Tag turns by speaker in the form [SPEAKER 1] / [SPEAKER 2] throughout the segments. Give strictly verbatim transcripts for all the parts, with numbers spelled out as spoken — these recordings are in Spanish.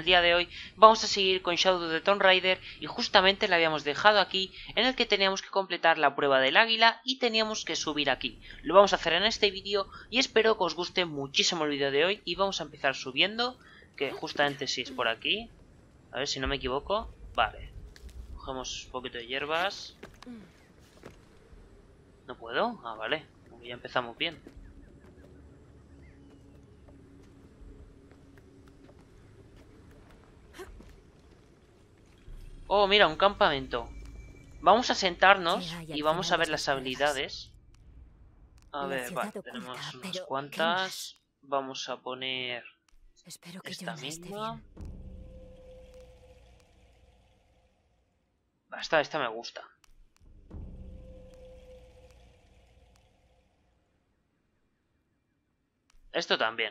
[SPEAKER 1] día de hoy vamos a seguir con Shadow the Tomb Raider y justamente la habíamos dejado aquí, en el que teníamos que completar la prueba del águila y teníamos que subir aquí. Lo vamos a hacer en este vídeo y espero que os guste muchísimo el vídeo de hoy y vamos a empezar subiendo, que justamente si es por aquí, a ver si no me equivoco. Vale, cogemos un poquito de hierbas. ¿No puedo? Ah, vale, ya empezamos bien. Oh, mira, un campamento. Vamos a sentarnos y vamos a ver las habilidades. A ver, vale, tenemos unas cuantas. Vamos a poner esta misma. Esta, esta me gusta. Esto también.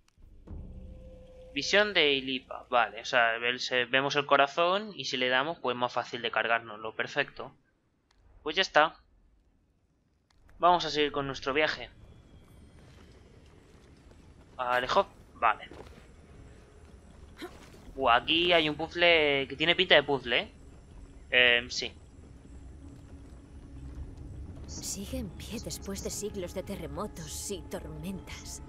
[SPEAKER 1] Visión de Ilipa, vale, o sea, vemos el corazón y si le damos, pues más fácil de cargárnoslo, perfecto. Pues ya está. Vamos a seguir con nuestro viaje. Alejo, vale. Uh, aquí hay un puzzle que tiene pinta de puzzle, ¿eh? Eh, sí.
[SPEAKER 2] Sigue en pie después de siglos de terremotos y tormentas.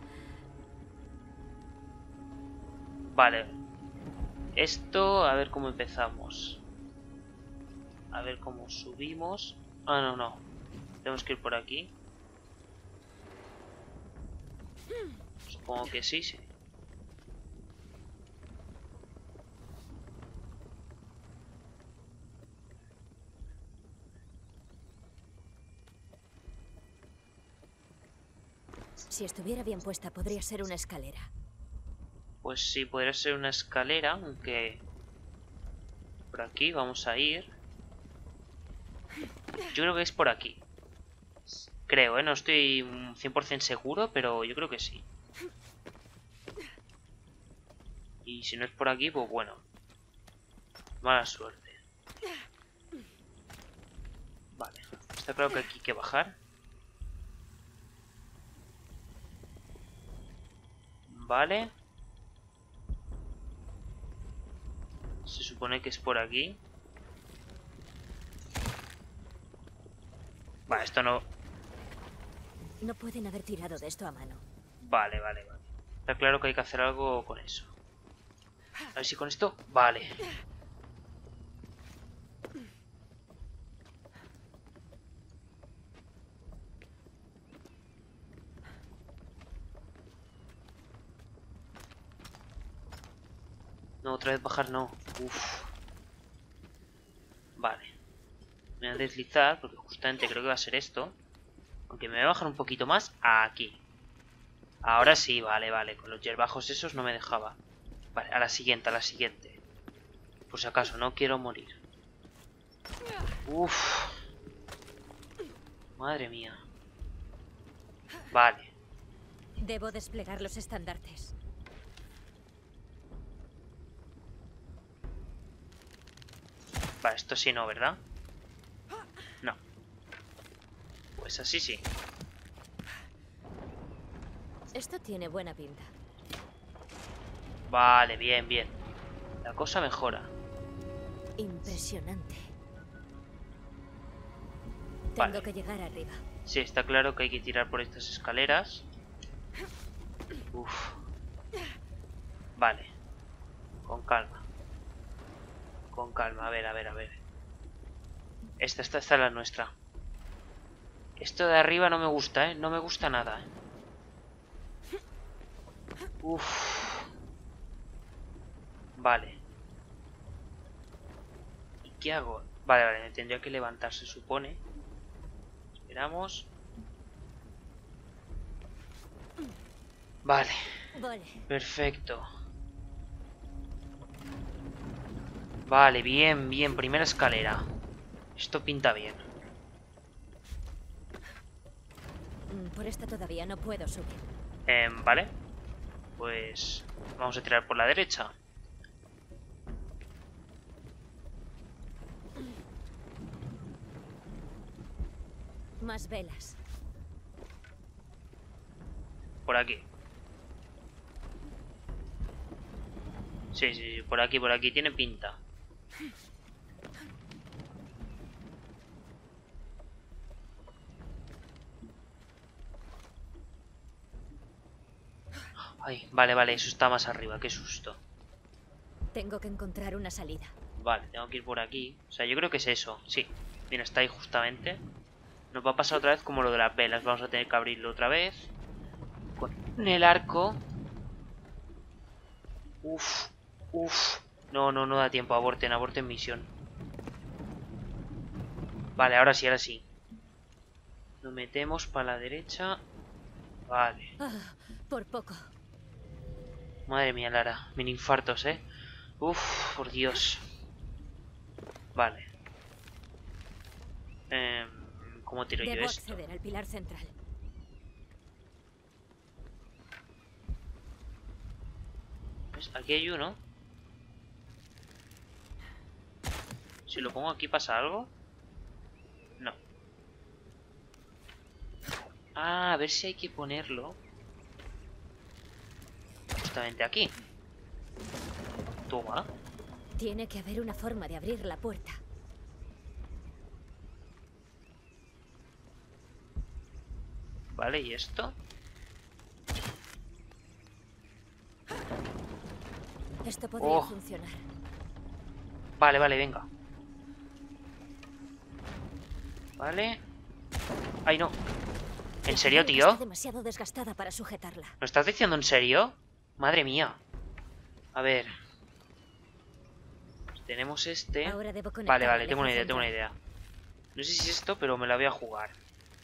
[SPEAKER 1] Vale. Esto, a ver cómo empezamos. A ver cómo subimos. Ah, no, no. Tenemos que ir por aquí. Supongo que sí, sí.
[SPEAKER 2] Si estuviera bien puesta, podría ser una escalera.
[SPEAKER 1] Pues sí, podría ser una escalera, aunque... Por aquí vamos a ir. Yo creo que es por aquí. Creo, ¿eh? No estoy cien por cien seguro, pero yo creo que sí. Y si no es por aquí, pues bueno. Mala suerte. Vale. Está claro que aquí hay que bajar. Vale. Se supone que es por aquí. Vale, esto no...
[SPEAKER 2] No pueden haber tirado de esto a mano.
[SPEAKER 1] Vale, vale, vale. Está claro que hay que hacer algo con eso. A ver si con esto... Vale. No, otra vez bajar no. Uf. Vale. Me voy a deslizar porque justamente creo que va a ser esto. Aunque me voy a bajar un poquito más aquí. Ahora sí, vale, vale. Con los yerbajos esos no me dejaba. Vale, a la siguiente, a la siguiente. Por si acaso, no quiero morir. Uf. Madre mía. Vale.
[SPEAKER 2] Debo desplegar los estandartes.
[SPEAKER 1] Vale, esto sí no, ¿verdad? No. Pues así sí.
[SPEAKER 2] Esto tiene buena pinta.
[SPEAKER 1] Vale, bien, bien. La cosa mejora.
[SPEAKER 2] Impresionante.
[SPEAKER 1] Vale.
[SPEAKER 2] Tengo que llegar arriba.
[SPEAKER 1] Sí, está claro que hay que tirar por estas escaleras. Uf. Vale. Con calma. Con calma, a ver, a ver, a ver. Esta, esta, esta es la nuestra. Esto de arriba no me gusta, ¿eh? No me gusta nada, ¿eh? Uf. Vale. ¿Y qué hago? Vale, vale, me tendría que levantar, se supone. Esperamos. Vale.
[SPEAKER 2] Vale.
[SPEAKER 1] Perfecto. Vale, bien, bien. Primera escalera. Esto pinta bien.
[SPEAKER 2] Por esta todavía no puedo subir.
[SPEAKER 1] Eh, vale. Pues vamos a tirar por la derecha.
[SPEAKER 2] Más velas.
[SPEAKER 1] Por aquí. Sí, sí, sí, por aquí, por aquí, tiene pinta. Ay, vale, vale, eso está más arriba, qué susto.
[SPEAKER 2] Tengo que encontrar una salida.
[SPEAKER 1] Vale, tengo que ir por aquí. O sea, yo creo que es eso, sí. Mira, está ahí justamente. Nos va a pasar otra vez como lo de las velas. Vamos a tener que abrirlo otra vez. Con el arco. Uf, uf. No, no, no da tiempo. Aborten, aborten misión. Vale, ahora sí, ahora sí. Nos metemos para la derecha. Vale.
[SPEAKER 2] Ah, por poco.
[SPEAKER 1] Madre mía, Lara. Mini infartos, ¿eh? Uf, por Dios. Vale. Eh, ¿Cómo tiro yo
[SPEAKER 2] Debo
[SPEAKER 1] esto?
[SPEAKER 2] acceder al pilar central.
[SPEAKER 1] ¿Ves? Aquí hay uno. Si lo pongo aquí, ¿pasa algo? No. Ah, a ver si hay que ponerlo justamente aquí. Toma.
[SPEAKER 2] Tiene que haber una forma de abrir la puerta.
[SPEAKER 1] Vale, ¿y esto?
[SPEAKER 2] Esto podría
[SPEAKER 1] Oh.
[SPEAKER 2] funcionar.
[SPEAKER 1] Vale, vale, venga. Vale. Ay, no. ¿En serio, tío?
[SPEAKER 2] Está demasiado desgastada para sujetarla.
[SPEAKER 1] ¿Lo estás diciendo en serio? Madre mía. A ver. Pues tenemos este.
[SPEAKER 2] Ahora debo conectar
[SPEAKER 1] Vale, vale,
[SPEAKER 2] al
[SPEAKER 1] tengo una
[SPEAKER 2] eje
[SPEAKER 1] idea, tengo una
[SPEAKER 2] central.
[SPEAKER 1] idea. No sé si es esto, pero me la voy a jugar.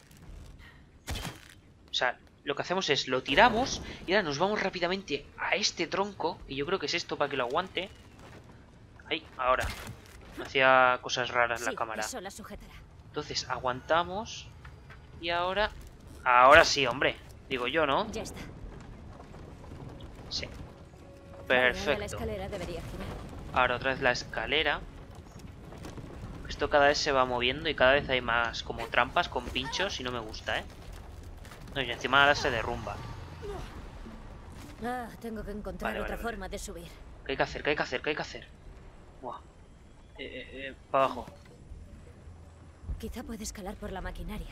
[SPEAKER 1] O sea, lo que hacemos es lo tiramos y ahora nos vamos rápidamente a este tronco. Y yo creo que es esto para que lo aguante. Ahí, ahora. Me hacía cosas raras la
[SPEAKER 2] Sí,
[SPEAKER 1] cámara.
[SPEAKER 2] eso la sujetará.
[SPEAKER 1] Entonces aguantamos. Y ahora... Ahora sí, hombre. Digo yo, ¿no?
[SPEAKER 2] Ya está.
[SPEAKER 1] Sí.
[SPEAKER 2] Vale, ahora la
[SPEAKER 1] Perfecto.
[SPEAKER 2] escalera debería girar.
[SPEAKER 1] Ahora otra vez la escalera. Esto cada vez se va moviendo y cada vez hay más como trampas con pinchos y no me gusta, ¿eh? No, y encima ahora se derrumba.
[SPEAKER 2] Ah, tengo que encontrar
[SPEAKER 1] Vale, vale,
[SPEAKER 2] otra
[SPEAKER 1] vale.
[SPEAKER 2] forma de subir.
[SPEAKER 1] ¿Qué hay que hacer? ¿Qué hay que hacer? ¿Qué hay que hacer? Buah. Eh, eh, eh, para abajo.
[SPEAKER 2] Quizá puede escalar por la maquinaria.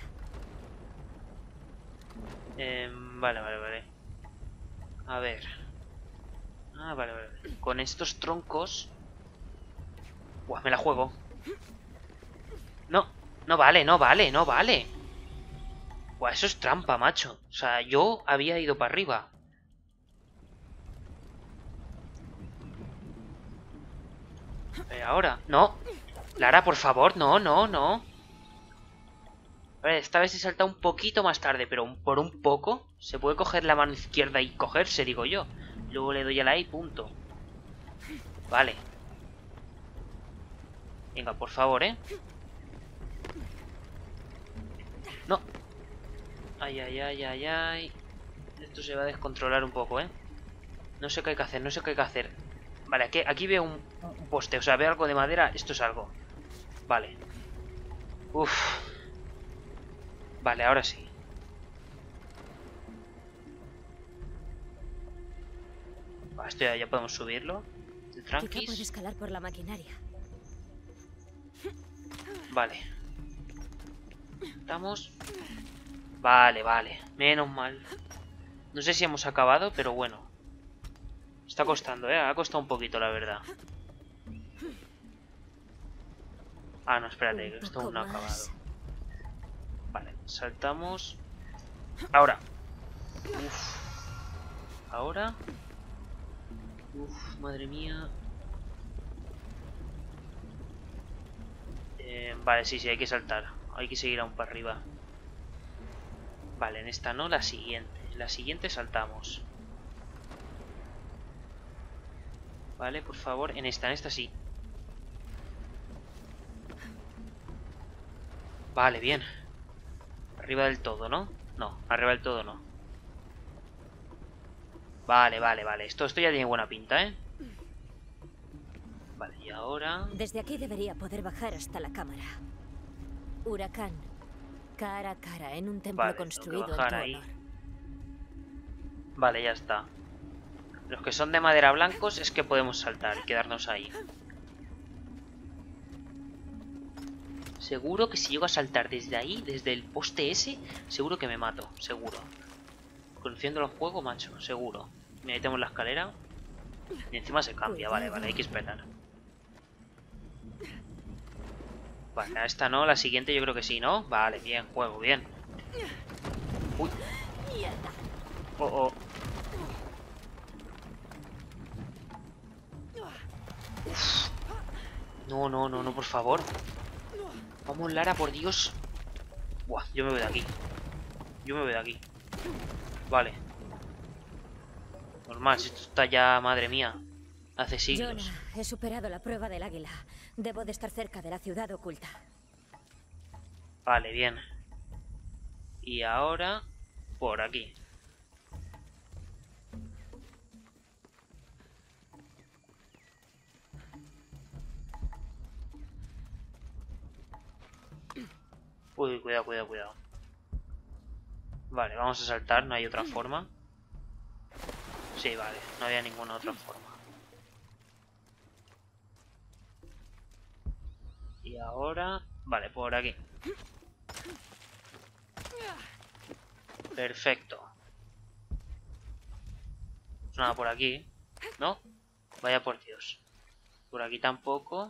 [SPEAKER 1] Eh, vale, vale, vale. A ver. Ah, vale, vale. Con estos troncos... Buah, me la juego. No, no vale, no vale, no vale. Buah, eso es trampa, macho. O sea, yo había ido para arriba. Eh, ahora, no. Lara, por favor, no, no, no. A ver, esta vez he saltado un poquito más tarde, pero un- por un poco. Se puede coger la mano izquierda y cogerse, digo yo. Luego le doy a la A y punto. Vale. Venga, por favor, ¿eh? No. Ay, ay, ay, ay, ay. Esto se va a descontrolar un poco, ¿eh? No sé qué hay que hacer, no sé qué hay que hacer. Vale, aquí, aquí veo un, un poste, o sea, veo algo de madera. Esto es algo. Vale. Uf. Vale, ahora sí. Va, esto ya, ya podemos subirlo. De
[SPEAKER 2] Quizá puede
[SPEAKER 1] tranquis.
[SPEAKER 2] escalar por la maquinaria.
[SPEAKER 1] Vale. Estamos. Vale, vale. Menos mal. No sé si hemos acabado, pero bueno. Está costando, ¿eh? Ha costado un poquito, la verdad. Ah, no, espérate, que
[SPEAKER 2] Un
[SPEAKER 1] esto
[SPEAKER 2] poco
[SPEAKER 1] aún no ha
[SPEAKER 2] más.
[SPEAKER 1] acabado. Vale, saltamos. Ahora. Uf. Ahora. Uf, madre mía. Eh, vale, sí, sí, hay que saltar. Hay que seguir aún para arriba. Vale, en esta no, la siguiente. En la siguiente saltamos. Vale, por favor. En esta, en esta sí. Vale, bien. Arriba del todo, ¿no? No, arriba del todo no. Vale, vale, vale. Esto, esto ya tiene buena pinta, ¿eh? Vale, y ahora...
[SPEAKER 2] Desde aquí debería poder bajar hasta la cámara. Huracán. Cara a cara en un templo
[SPEAKER 1] Vale, tengo que
[SPEAKER 2] construido en
[SPEAKER 1] bajar
[SPEAKER 2] tu
[SPEAKER 1] ahí.
[SPEAKER 2] honor.
[SPEAKER 1] Vale, ya está. Los que son de madera blancos es que podemos saltar y quedarnos ahí. Seguro que si llego a saltar desde ahí, desde el poste ese, seguro que me mato, seguro. Conociendo el juego, macho, seguro. Mira, ahí tenemos la escalera. Y encima se cambia, vale, vale, hay que esperar. Vale, a esta no, la siguiente yo creo que sí, ¿no? Vale, bien, juego, bien. Uy. Oh, oh. Uf. No, no, no, no, por favor. Vamos, Lara, por Dios. Buah, yo me voy de aquí. Yo me voy de aquí. Vale. Normal, si esto está ya, madre mía. Hace siglos.
[SPEAKER 2] Jonah, he superado la prueba del águila. Debo de estar cerca de la ciudad oculta.
[SPEAKER 1] Vale, bien. Y ahora, por aquí. Uy, cuidado, cuidado, cuidado. Vale, vamos a saltar, no hay otra forma. Sí, vale, no había ninguna otra forma. Y ahora... Vale, por aquí. Perfecto. Nada por aquí, ¿no? Vaya por Dios. Por aquí tampoco.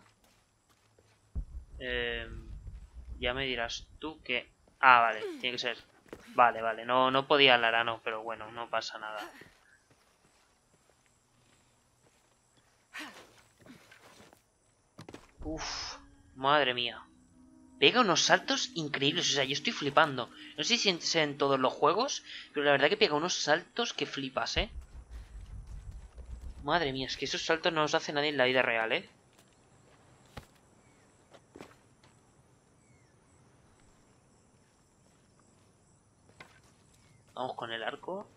[SPEAKER 1] Eh, ya me dirás tú que... Ah, vale, tiene que ser... Vale, vale, no, no podía hablar, no, pero bueno, no pasa nada. Uf, madre mía. Pega unos saltos increíbles, o sea, yo estoy flipando. No sé si es en todos los juegos, pero la verdad que pega unos saltos que flipas, ¿eh? Madre mía, es que esos saltos no los hace nadie en la vida real, ¿eh? Vamos con el arco.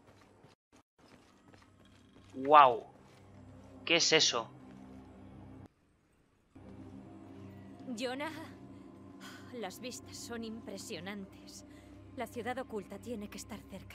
[SPEAKER 1] ¡Wow! ¿Qué es eso?
[SPEAKER 2] Jonah, las vistas son impresionantes. La ciudad oculta tiene que estar cerca.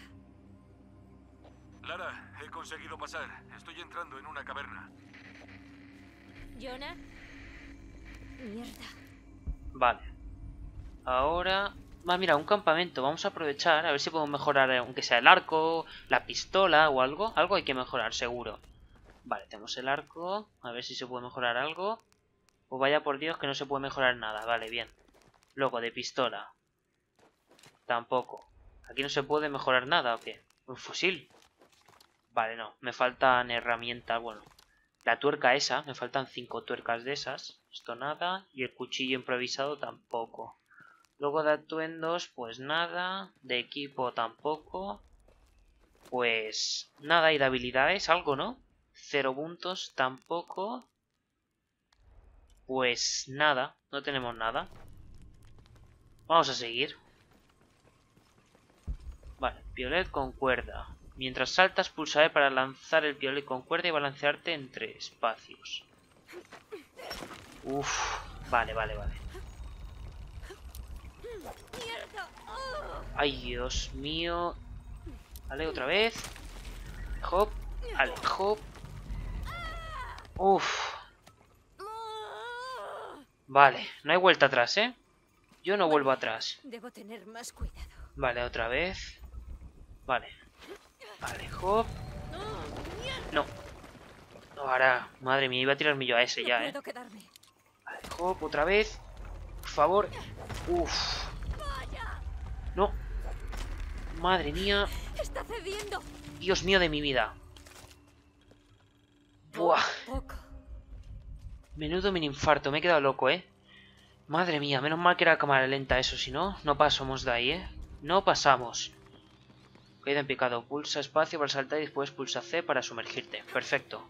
[SPEAKER 3] Lara, he conseguido pasar. Estoy entrando en una caverna.
[SPEAKER 2] Jonah. Mierda.
[SPEAKER 1] Vale. Ahora... Ah, mira, un campamento. Vamos a aprovechar a ver si podemos mejorar, aunque sea el arco, la pistola o algo. Algo hay que mejorar, seguro. Vale, tenemos el arco. A ver si se puede mejorar algo. Pues vaya por Dios que no se puede mejorar nada. Vale, bien. Luego, de pistola. Tampoco. ¿Aquí no se puede mejorar nada o qué? ¿Un fusil? Vale, no. Me faltan herramientas. Bueno, la tuerca esa. Me faltan cinco tuercas de esas. Esto nada. Y el cuchillo improvisado tampoco. Luego de atuendos, pues nada. De equipo tampoco. Pues nada. Y de habilidades, algo, ¿no? Cero puntos tampoco. Pues nada. No tenemos nada. Vamos a seguir. Vale, piolet con cuerda. Mientras saltas, pulsa E para lanzar el piolet con cuerda y balancearte entre espacios. Uff, vale, vale, vale. Ay, Dios mío. Vale, otra vez. Hop, vale, hop. Uff. Vale, no hay vuelta atrás, ¿eh? Yo no vuelvo atrás.
[SPEAKER 2] Debo tener más cuidado.
[SPEAKER 1] Vale, otra vez. Vale. Vale, hop. No. Ahora, madre mía, iba a tirarme yo a ese ya,
[SPEAKER 2] No
[SPEAKER 1] ¿eh?
[SPEAKER 2] puedo quedarme.
[SPEAKER 1] Vale, hop, otra vez. Por favor. Uff. No. Madre mía.
[SPEAKER 2] Está cediendo.
[SPEAKER 1] Dios mío de mi vida. Buah.
[SPEAKER 2] Poco.
[SPEAKER 1] Menudo mini infarto, me he quedado loco, ¿eh? Madre mía, menos mal que era cámara lenta eso, si no, no pasamos de ahí, ¿eh? No pasamos. Caída en picado. Pulsa espacio para saltar y después pulsa C para sumergirte. Perfecto.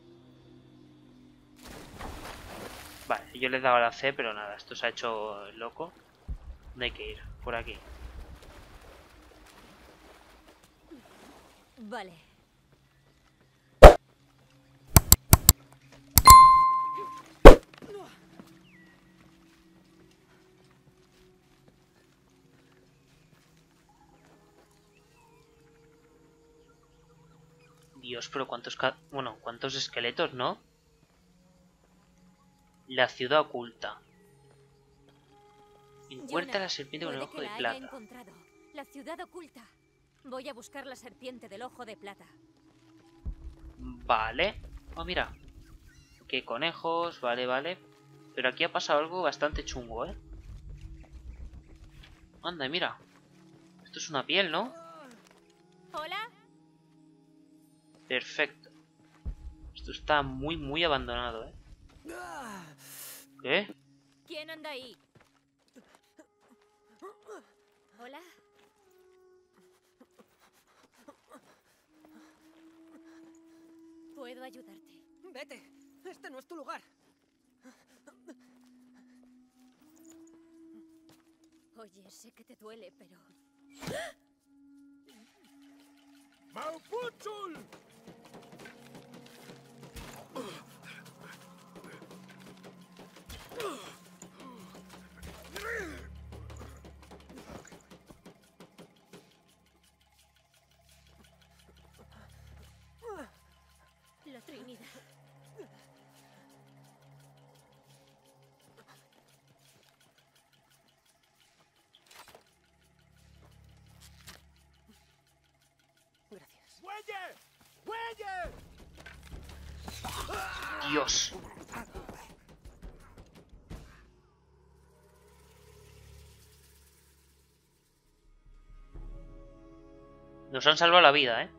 [SPEAKER 1] Vale, yo le he dado a la C, pero nada, esto se ha hecho loco. ¿Dónde hay que ir? Por aquí.
[SPEAKER 2] Vale.
[SPEAKER 1] Dios, pero cuántos... ca- Bueno, cuántos esqueletos, ¿no? La ciudad oculta. Encuentra
[SPEAKER 2] Jonah,
[SPEAKER 1] la serpiente con el
[SPEAKER 2] puede
[SPEAKER 1] ojo
[SPEAKER 2] que
[SPEAKER 1] de
[SPEAKER 2] la haya
[SPEAKER 1] plata.
[SPEAKER 2] encontrado. La ciudad oculta. Voy a buscar la serpiente del ojo de plata.
[SPEAKER 1] Vale. Oh, mira. Qué conejos, vale, vale. Pero aquí ha pasado algo bastante chungo, ¿eh? Anda, mira. Esto es una piel, ¿no?
[SPEAKER 2] ¿Hola?
[SPEAKER 1] Perfecto. Esto está muy, muy abandonado, ¿eh? ¿Qué?
[SPEAKER 2] ¿Quién anda ahí? ¿Hola? ¿Puedo ayudarte?
[SPEAKER 4] Vete. Este no es tu lugar.
[SPEAKER 2] Oye, sé que te duele, pero...
[SPEAKER 3] ¡Mauputzul!
[SPEAKER 2] La Trinidad.
[SPEAKER 4] Gracias.
[SPEAKER 3] ¡Muelle! ¡Muelle!
[SPEAKER 1] Dios. Nos han salvado la vida, ¿eh?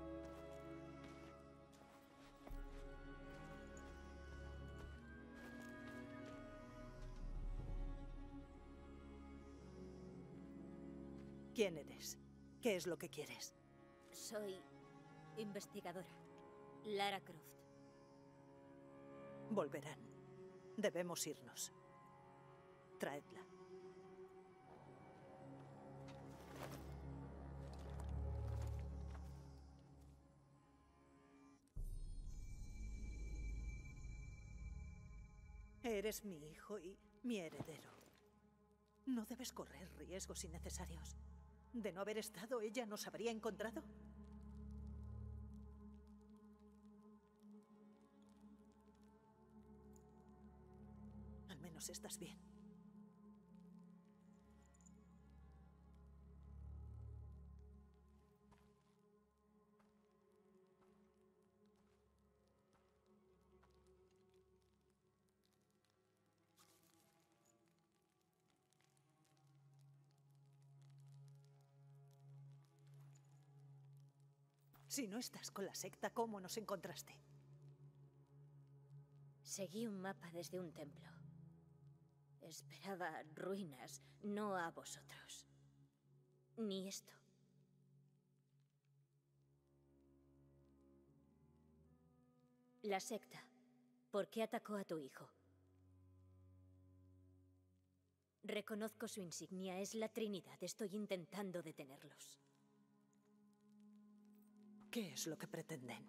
[SPEAKER 4] ¿Quién eres? ¿Qué es lo que quieres?
[SPEAKER 2] Soy investigadora. Lara Croft.
[SPEAKER 4] Volverán. Debemos irnos. Traedla. Eres mi hijo y mi heredero. No debes correr riesgos innecesarios. ¿De no haber estado, ella nos habría encontrado? Al menos estás bien. Si no estás con la secta, ¿cómo nos encontraste?
[SPEAKER 2] Seguí un mapa desde un templo. Esperaba ruinas, no a vosotros. Ni esto. La secta. ¿Por qué atacó a tu hijo? Reconozco su insignia, es la Trinidad. Estoy intentando detenerlos.
[SPEAKER 4] ¿Qué es lo que pretenden?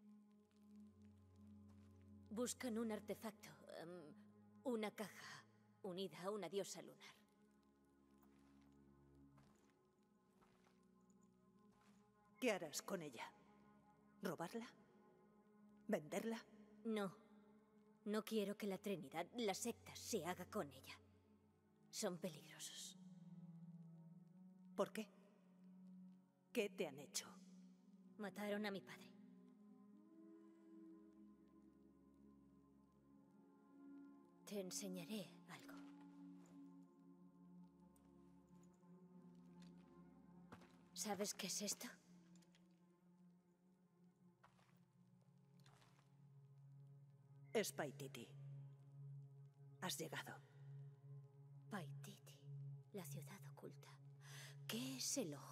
[SPEAKER 2] Buscan un artefacto, um, una caja unida a una diosa lunar.
[SPEAKER 4] ¿Qué harás con ella? ¿Robarla? ¿Venderla?
[SPEAKER 2] No, no quiero que la Trinidad, la secta, se haga con ella. Son peligrosos.
[SPEAKER 4] ¿Por qué? ¿Qué te han hecho?
[SPEAKER 2] Mataron a mi padre. Te enseñaré algo. ¿Sabes qué es esto?
[SPEAKER 4] Es Paititi. Has llegado.
[SPEAKER 2] Paititi, la ciudad oculta. ¿Qué es el ojo?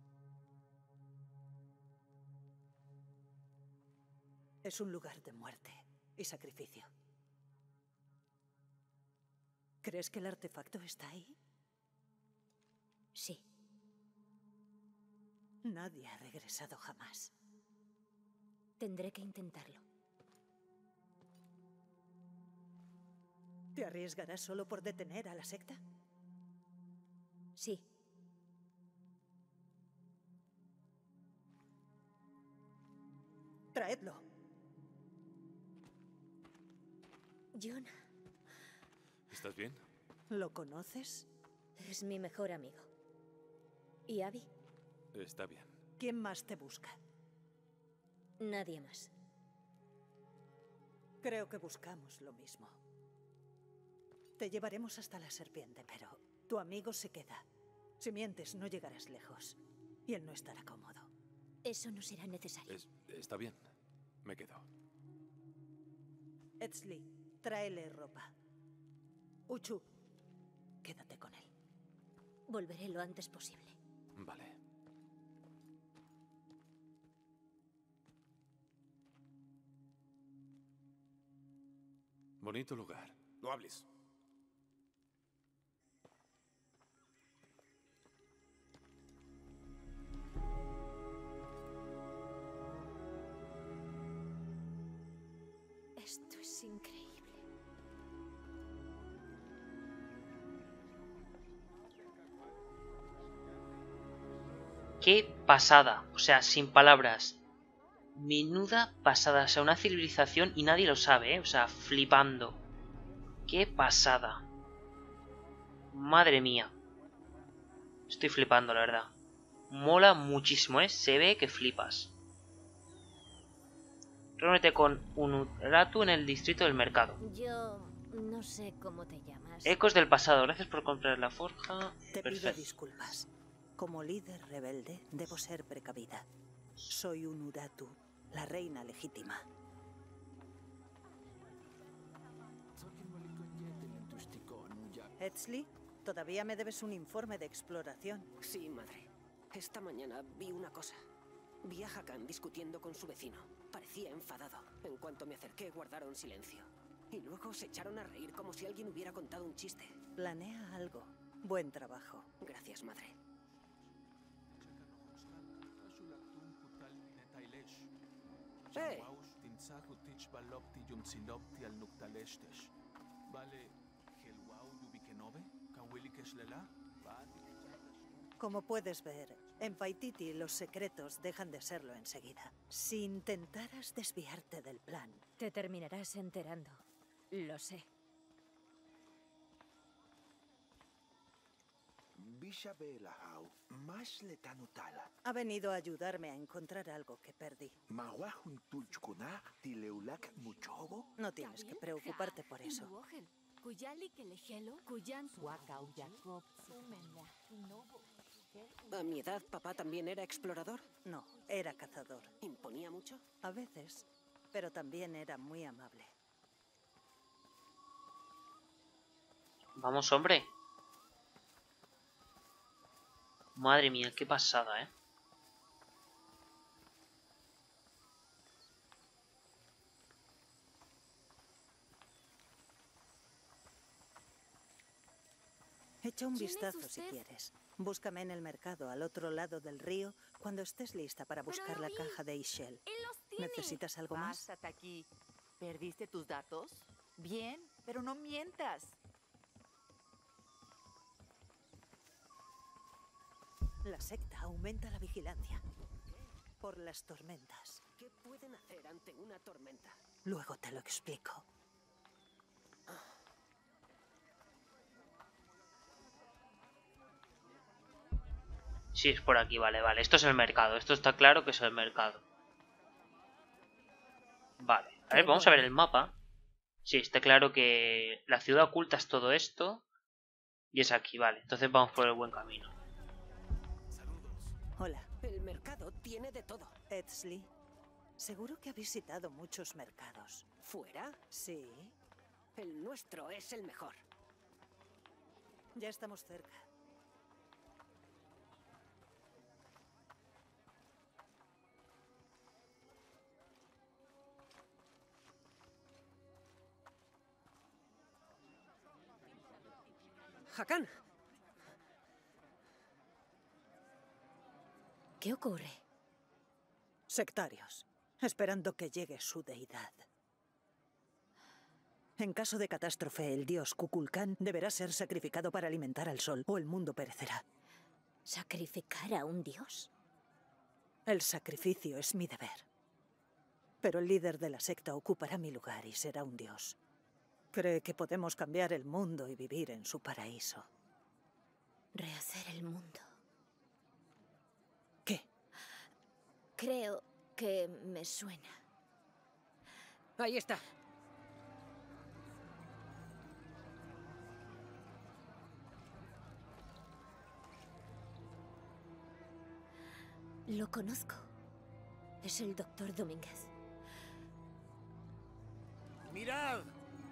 [SPEAKER 4] Es un lugar de muerte y sacrificio. ¿Crees que el artefacto está ahí?
[SPEAKER 2] Sí.
[SPEAKER 4] Nadie ha regresado jamás.
[SPEAKER 2] Tendré que intentarlo.
[SPEAKER 4] ¿Te arriesgarás solo por detener a la secta?
[SPEAKER 2] Sí.
[SPEAKER 4] Traedlo.
[SPEAKER 2] John,
[SPEAKER 5] ¿Estás bien?
[SPEAKER 4] ¿Lo conoces?
[SPEAKER 2] es mi mejor amigo. ¿Y Abby?
[SPEAKER 5] Está bien.
[SPEAKER 4] ¿Quién más te busca?
[SPEAKER 2] Nadie más.
[SPEAKER 4] Creo que buscamos lo mismo. Te llevaremos hasta la serpiente, pero tu amigo se queda. Si mientes, no llegarás lejos. Y él no estará cómodo.
[SPEAKER 2] Eso no será necesario.
[SPEAKER 5] Es- está bien. Me quedo.
[SPEAKER 4] Etzli, tráele ropa. Uchu, quédate con él.
[SPEAKER 2] Volveré lo antes posible.
[SPEAKER 5] Vale. Bonito lugar.
[SPEAKER 3] No hables.
[SPEAKER 2] Esto es increíble.
[SPEAKER 1] Qué pasada, o sea, sin palabras. Menuda pasada, o sea, una civilización y nadie lo sabe, ¿eh? O sea, flipando. Qué pasada. Madre mía. Estoy flipando, la verdad. Mola muchísimo, ¿eh? Se ve que flipas. Reúnete con Unuratu en el distrito del mercado.
[SPEAKER 2] Yo no sé cómo te llamas.
[SPEAKER 1] Ecos del pasado, gracias por comprar la forja.
[SPEAKER 4] Te pido
[SPEAKER 1] Perfecto.
[SPEAKER 4] disculpas. Como líder rebelde, debo ser precavida. Soy Unuratu, la reina legítima. Etzli, todavía me debes un informe de exploración.
[SPEAKER 6] Sí, madre. Esta mañana vi una cosa. Vi a Hakan discutiendo con su vecino. Parecía enfadado. En cuanto me acerqué, guardaron silencio. Y luego se echaron a reír como si alguien hubiera contado un chiste.
[SPEAKER 4] Planea algo. Buen trabajo.
[SPEAKER 6] Gracias, madre. ¡Eh!
[SPEAKER 4] Como puedes ver, en Paititi los secretos dejan de serlo enseguida. Si intentaras desviarte del plan,
[SPEAKER 2] Te terminarás enterando. Lo sé.
[SPEAKER 4] ha venido a ayudarme a encontrar algo que perdí. No tienes que preocuparte por eso.
[SPEAKER 6] A mi edad, papá también era explorador.
[SPEAKER 4] No, era cazador.
[SPEAKER 6] ¿Imponía mucho?
[SPEAKER 4] A veces, pero también era muy amable.
[SPEAKER 1] Vamos, hombre. Madre mía, qué pasada, ¿eh?
[SPEAKER 4] Echa un
[SPEAKER 2] ¿Quién es
[SPEAKER 4] vistazo si
[SPEAKER 2] usted?
[SPEAKER 4] quieres. Búscame en el mercado al otro lado del río cuando estés lista para
[SPEAKER 7] Pero
[SPEAKER 4] buscar
[SPEAKER 7] lo
[SPEAKER 4] la
[SPEAKER 7] vi.
[SPEAKER 4] caja de Ishel.
[SPEAKER 7] ¡Él los tiene!
[SPEAKER 4] ¿Necesitas algo más?
[SPEAKER 7] Pásate aquí. ¿Perdiste tus datos? Bien, pero no mientas.
[SPEAKER 4] La secta aumenta la vigilancia. Por las tormentas.
[SPEAKER 6] ¿Qué pueden hacer ante una tormenta?
[SPEAKER 4] Luego te lo explico.
[SPEAKER 1] Sí, es por aquí, vale, vale. Esto es el mercado, esto está claro que es el mercado. Vale, a ver, vamos a ver el mapa. Sí, está claro que la ciudad oculta es todo esto. Y es aquí, vale. Entonces vamos por el buen camino.
[SPEAKER 4] Hola,
[SPEAKER 6] El mercado tiene de todo.
[SPEAKER 4] Etzli. Seguro que ha visitado muchos mercados.
[SPEAKER 6] ¿Fuera?
[SPEAKER 4] Sí,
[SPEAKER 6] El nuestro es el mejor.
[SPEAKER 4] ya estamos cerca.
[SPEAKER 6] ¡Hakan!
[SPEAKER 2] ¿Qué ocurre?
[SPEAKER 4] Sectarios, esperando que llegue su deidad. En caso de catástrofe, el dios Kukulkan deberá ser sacrificado para alimentar al sol, o el mundo perecerá.
[SPEAKER 2] ¿Sacrificar a un dios?
[SPEAKER 4] El sacrificio es mi deber. Pero el líder de la secta ocupará mi lugar y será un dios. Cree que podemos cambiar el mundo y vivir en su paraíso.
[SPEAKER 2] Rehacer el mundo.
[SPEAKER 4] ¿Qué?
[SPEAKER 2] Creo que me suena.
[SPEAKER 6] Ahí está.
[SPEAKER 2] Lo conozco. Es el doctor Domínguez.
[SPEAKER 3] ¡Mirad!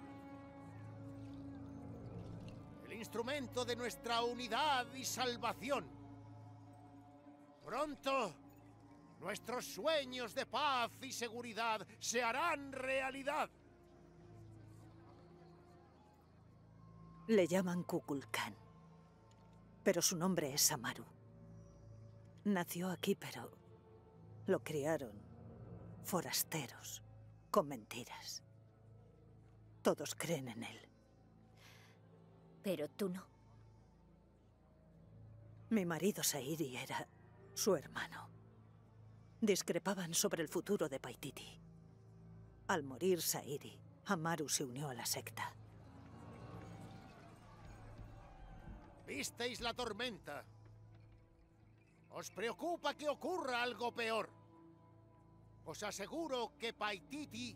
[SPEAKER 3] El instrumento de nuestra unidad y salvación. Pronto, nuestros sueños de paz y seguridad se harán realidad.
[SPEAKER 4] Le llaman Kukulkan, pero su nombre es Amaru. Nació aquí, pero lo criaron forasteros con mentiras. Todos creen en él.
[SPEAKER 2] Pero tú no.
[SPEAKER 4] Mi marido Sairi era su hermano. Discrepaban sobre el futuro de Paititi. Al morir Sairi, Amaru se unió a la secta.
[SPEAKER 3] Visteis la tormenta. ¿Os preocupa que ocurra algo peor? Os aseguro que Paititi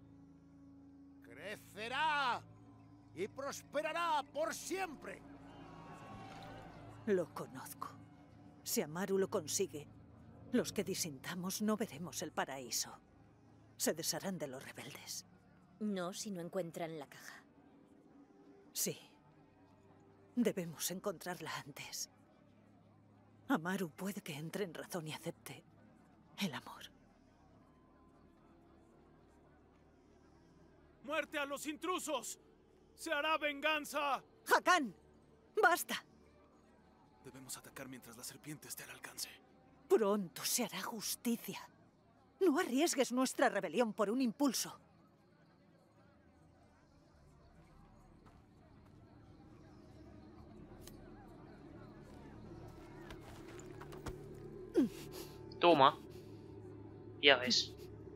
[SPEAKER 3] crecerá y prosperará por siempre.
[SPEAKER 4] Lo conozco. Si Amaru lo consigue, los que disintamos no veremos el paraíso. Se desharán de los rebeldes.
[SPEAKER 2] No si no encuentran la caja.
[SPEAKER 4] Sí. Debemos encontrarla antes. Amaru puede que entre en razón y acepte el amor.
[SPEAKER 8] ¡Muerte a los intrusos! ¡Se hará venganza!
[SPEAKER 4] ¡Hakan! ¡Basta!
[SPEAKER 8] Debemos atacar mientras la serpiente esté al alcance.
[SPEAKER 4] Pronto se hará justicia. No arriesgues nuestra rebelión por un impulso.
[SPEAKER 1] Toma. Ya ves.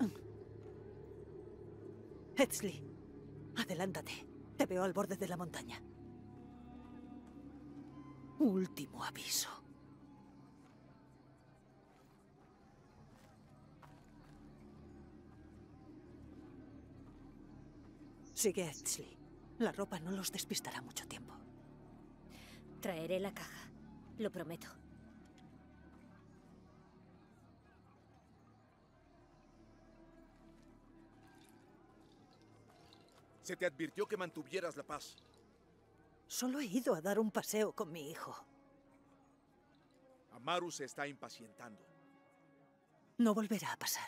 [SPEAKER 4] Hetzli, adelántate. Te veo al borde de la montaña. Último aviso. Sigue a Hetzli. La ropa no los despistará mucho tiempo.
[SPEAKER 2] Traeré la caja. Lo prometo.
[SPEAKER 9] Se te advirtió que mantuvieras la paz.
[SPEAKER 4] Solo he ido a dar un paseo con mi hijo.
[SPEAKER 9] Amaru se está impacientando.
[SPEAKER 4] No volverá a pasar.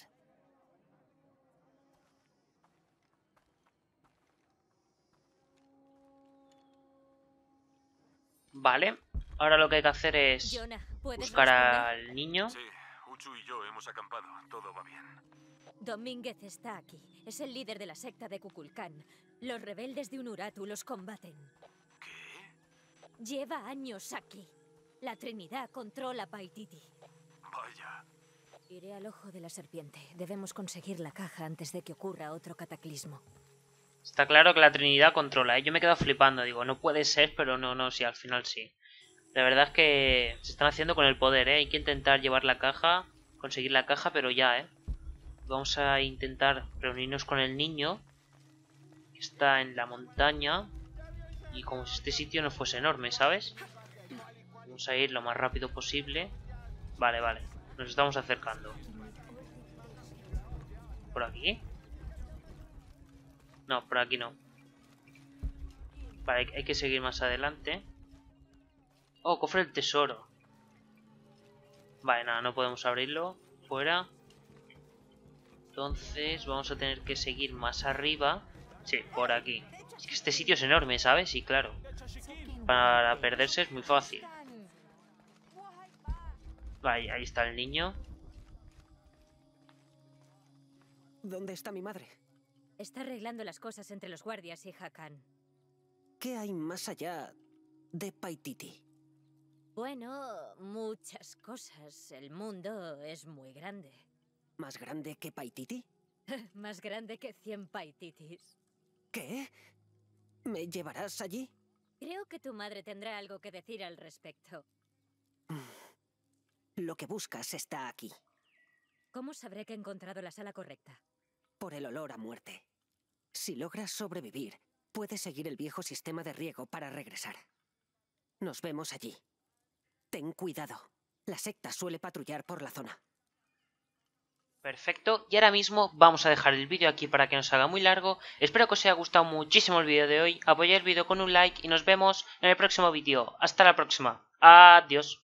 [SPEAKER 1] Vale. Ahora lo que hay que hacer es
[SPEAKER 2] Jonah, ¿puedes
[SPEAKER 1] buscar
[SPEAKER 2] responder?
[SPEAKER 1] al niño.
[SPEAKER 5] Sí, Uchu y yo hemos acampado. Todo va bien.
[SPEAKER 2] Domínguez está aquí. Es el líder de la secta de Kukulkan. Los rebeldes de Unuratu los combaten.
[SPEAKER 5] ¿Qué?
[SPEAKER 2] Lleva años aquí. La Trinidad controla Paititi.
[SPEAKER 5] Vaya.
[SPEAKER 2] Iré al ojo de la serpiente. Debemos conseguir la caja antes de que ocurra otro cataclismo.
[SPEAKER 1] Está claro que la Trinidad controla, ¿eh? Yo me he quedado flipando, digo, no puede ser, pero no, no, sí, al final sí. La verdad es que se están haciendo con el poder, ¿eh? Hay que intentar llevar la caja, conseguir la caja, pero ya, ¿eh? Vamos a intentar reunirnos con el niño, que está en la montaña, y como si este sitio no fuese enorme, ¿sabes? Vamos a ir lo más rápido posible. Vale, vale, nos estamos acercando. ¿Por aquí? No, por aquí no. Vale, hay que seguir más adelante. Oh, cofre del tesoro. Vale, nada, no podemos abrirlo. Fuera. Entonces vamos a tener que seguir más arriba. Sí, por aquí. Es que este sitio es enorme, ¿sabes? Sí, claro. Para perderse es muy fácil. Vale, ahí está el niño.
[SPEAKER 6] ¿Dónde está mi madre?
[SPEAKER 2] Está arreglando las cosas entre los guardias y Hakan.
[SPEAKER 6] ¿Qué hay más allá de Paititi?
[SPEAKER 2] Bueno, muchas cosas. El mundo es muy grande.
[SPEAKER 6] ¿Más grande que Paititi?
[SPEAKER 2] Más grande que cien paititis.
[SPEAKER 6] ¿Qué? ¿Me llevarás allí?
[SPEAKER 2] Creo que tu madre tendrá algo que decir al respecto.
[SPEAKER 6] Lo que buscas está aquí.
[SPEAKER 2] ¿Cómo sabré que he encontrado la sala correcta?
[SPEAKER 6] Por el olor a muerte. Si logras sobrevivir, puedes seguir el viejo sistema de riego para regresar. Nos vemos allí. Ten cuidado. La secta suele patrullar por la zona.
[SPEAKER 1] Perfecto, y ahora mismo vamos a dejar el vídeo aquí para que no se haga muy largo. Espero que os haya gustado muchísimo el vídeo de hoy. Apoyad el vídeo con un like y nos vemos en el próximo vídeo. Hasta la próxima. Adiós.